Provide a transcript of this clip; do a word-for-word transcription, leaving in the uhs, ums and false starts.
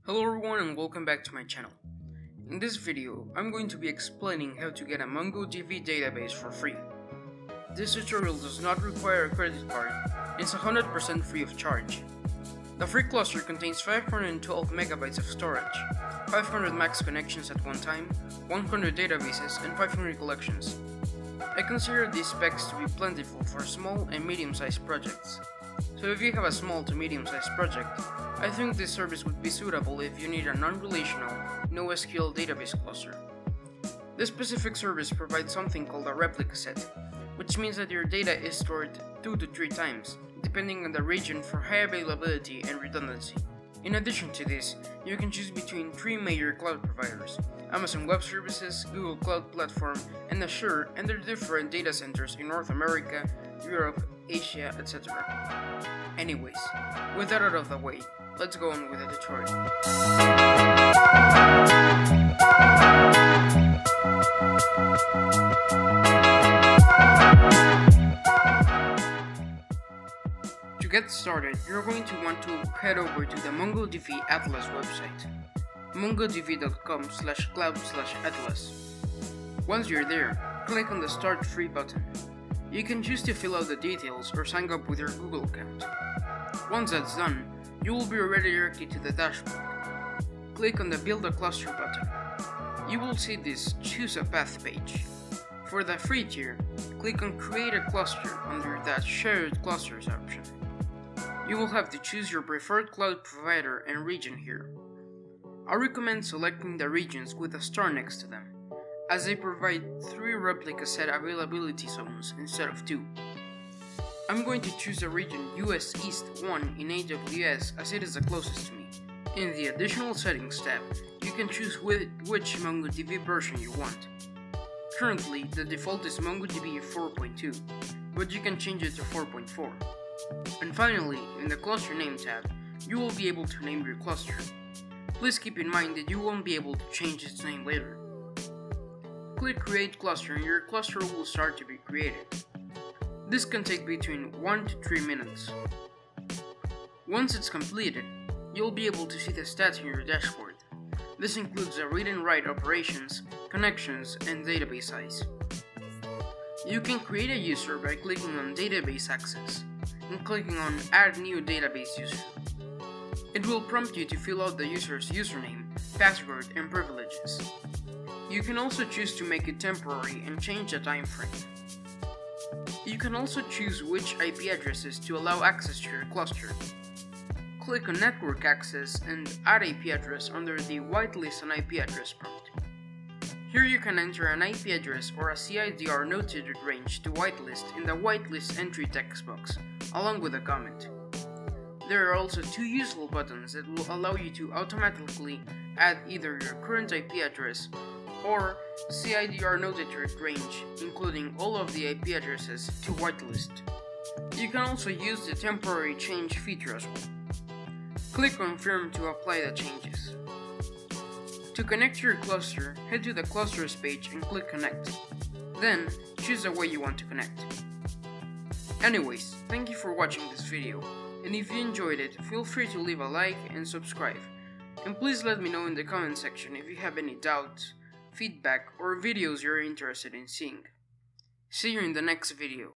Hello everyone and welcome back to my channel. In this video, I'm going to be explaining how to get a MongoDB database for free. This tutorial does not require a credit card and it's one hundred percent free of charge. The free cluster contains five hundred twelve megabytes of storage, five hundred max connections at one time, one hundred databases, and five hundred collections. I consider these specs to be plentiful for small and medium-sized projects. So if you have a small to medium-sized project, I think this service would be suitable if you need a non-relational NoSQL database cluster. This specific service provides something called a Replica Set, which means that your data is stored two to three times, depending on the region for high availability and redundancy. In addition to this, you can choose between three major cloud providers: Amazon Web Services, Google Cloud Platform, and Azure, and their different data centers in North America, Europe, Asia, et cetera. Anyways, with that out of the way, let's go on with the tutorial. To get started, you're going to want to head over to the MongoDB Atlas website, mongodb.com slash cloud slash atlas. Once you're there, click on the Start Free button. You can choose to fill out the details or sign up with your Google account. Once that's done, you will be redirected to the dashboard. Click on the Build a Cluster button. You will see this Choose a Path page. For the free tier, click on Create a Cluster under that Shared Clusters option. You will have to choose your preferred cloud provider and region here. I recommend selecting the regions with a star next to them, as they provide three Replica Set availability zones instead of two. I'm going to choose the region U S East one in A W S as it is the closest to me. In the Additional Settings tab, you can choose which MongoDB version you want. Currently, the default is MongoDB four point two, but you can change it to four point four. And finally, in the Cluster Name tab, you will be able to name your cluster. Please keep in mind that you won't be able to change its name later. Click Create Cluster and your cluster will start to be created. This can take between one to three minutes. Once it's completed, you'll be able to see the stats in your dashboard. This includes the read and write operations, connections, and database size. You can create a user by clicking on Database Access and clicking on Add New Database User. It will prompt you to fill out the user's username, password, and privileges. You can also choose to make it temporary and change the time frame. You can also choose which I P addresses to allow access to your cluster. Click on Network Access and Add I P Address under the Whitelist an I P Address prompt. Here you can enter an I P address or a C I D R notated range to whitelist in the whitelist entry text box, along with a comment. There are also two useful buttons that will allow you to automatically add either your current I P address or C I D R notated range, including all of the I P addresses, to whitelist. You can also use the temporary change feature as well. Click Confirm to apply the changes. To connect to your cluster, head to the Clusters page and click Connect. Then, choose the way you want to connect. Anyways, thank you for watching this video, and if you enjoyed it, feel free to leave a like and subscribe. And please let me know in the comment section if you have any doubts, feedback, or videos you're interested in seeing. See you in the next video.